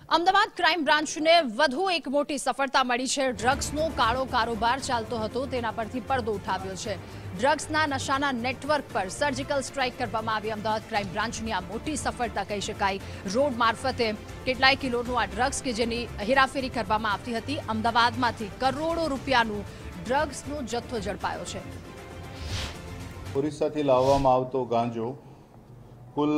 Ahmedabad crime બ્રાન્ચને વધુ એક મોટી સફળતા મળી છે। ડ્રગ્સનો કાળો કારોબાર ચાલતો હતો તેના પરથી પડદો ઉઠાવ્યો છે। ડ્રગ્સના નશાના નેટવર્ક પર સર્જિકલ સ્ટ્રાઇક કરવામાં આવી। અમદાવાદ ક્રાઇમ બ્રાન્ચની આ મોટી સફળતા કહી શકાય। રોડ મારફતે કેટલાય કિલોનું આ ડ્રગ્સ કે જેની હેરાફેરી કરવામાં આવતી હતી। અમદાવાદમાંથી કરોડો રૂપિયાનું ડ્રગ્સનો જથ્થો ઝડપાયો છે। ઓરિસ્સાથી લાવવામાં આવતો ગાંજો કુલ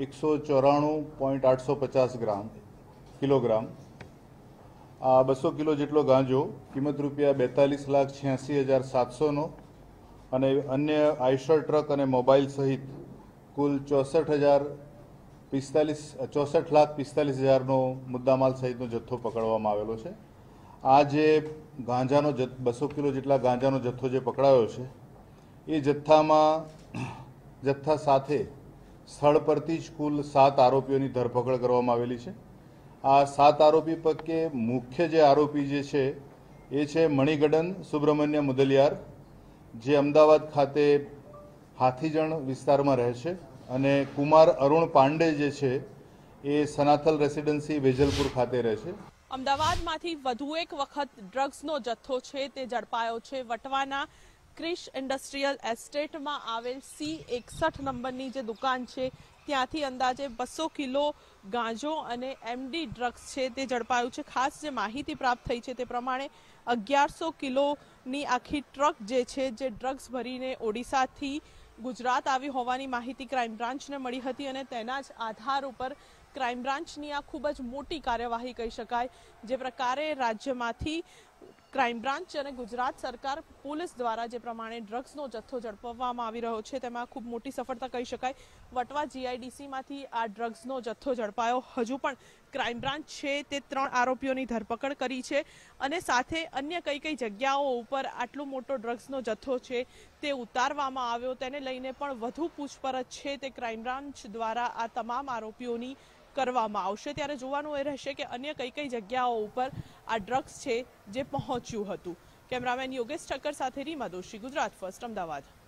194.850 કિલોગ્રામ। આ 200 કિલો જેટલો ગાંજો કિંમત રૂપિયા 42,86,700નો અને અન્ય આઈશર ટ્રક અને મોબાઈલ સહિત કુલ 64,45,000નો મુદ્દામાલ સહિતનો જથ્થો પકડવામાં આવેલો છે। આ જે ગાંજાનો 200 કિલો જેટલા ગાંજાનો જથ્થો જે પકડાયો છે એ જથ્થા સાથે સ્થળ પરથી જ કુલ 7 આરોપીઓની ધરપકડ કરવામાં આવેલી છે। આ 7 આરોપી પૈકી મુખ્ય જે આરોપી જે છે એ છે મણિગડન સુબ્રમણ્ય મુદલિયાર, જે અમદાવાદ ખાતે હાથીજણ વિસ્તારમાં રહે છે, અને કુમાર અરુણ પાંડે જે છે એ સનાથલ રેસિડેન્સી વેજલપુર ખાતે રહે છે। અમદાવાદમાંથી વધુ એક વખત ડ્રગ્સનો જથ્થો છે તે ઝડપાયો છે। વટવાના ક્રિશ ઇન્ડસ્ટ્રીયલ એસ્ટેટમાં આવેલ C61 નંબરની જે દુકાન છે ત્યાંથી અંદાજે 200 કિલો ગાંજો અને એમડી ડ્રગ્સ છે તે ઝડપાયું છે। ખાસ જે માહિતી પ્રાપ્ત થઈ છે તે પ્રમાણે 1100 કિલોની આખી ટ્રક જે છે જે ડ્રગ્સ ભરીને ઓડિશાથી ગુજરાત આવી હોવાની માહિતી ક્રાઇમ બ્રાન્ચને મળી હતી અને તેના જ આધાર ઉપર ક્રાઇમ બ્રાન્ચની આ ખૂબ જ મોટી કાર્યવાહી કહી શકાય। જે પ્રકારે રાજ્યમાંથી ક્રાઇમ બ્રાન્ચ અને ગુજરાત સરકાર પોલીસ દ્વારા જે પ્રમાણે ડ્રગ્સનો જથ્થો ઝડપવામાં આવી રહ્યો છે તેમાં ખૂબ મોટી સફળતા કહી શકાય। વટવા GIDCમાંથી આ ડ્રગ્સનો જથ્થો ઝડપાયો। હજુ પણ ક્રાઇમ બ્રાન્ચ છે તે 3 આરોપીઓની ધરપકડ કરી છે અને સાથે અન્ય કઈ કઈ જગ્યાઓ ઉપર આટલો મોટો ડ્રગ્સનો જથ્થો છે તે ઉતારવામાં આવ્યો તેને લઈને પણ વધુ પૂછપરછ છે તે ક્રાઇમ બ્રાન્ચ દ્વારા આ તમામ આરોપીઓની કરવામાં આવશે। ત્યારે જોવાનું એ રહેશે કે અન્ય કઈ કઈ જગ્યાઓ ઉપર આ ડ્રગ્સ છે જે પહોંચ્યું હતું। કેમેરામેન યોગેશ ઠક્કર સાથે રીમા દોશી, ગુજરાત ફર્સ્ટ, અમદાવાદ।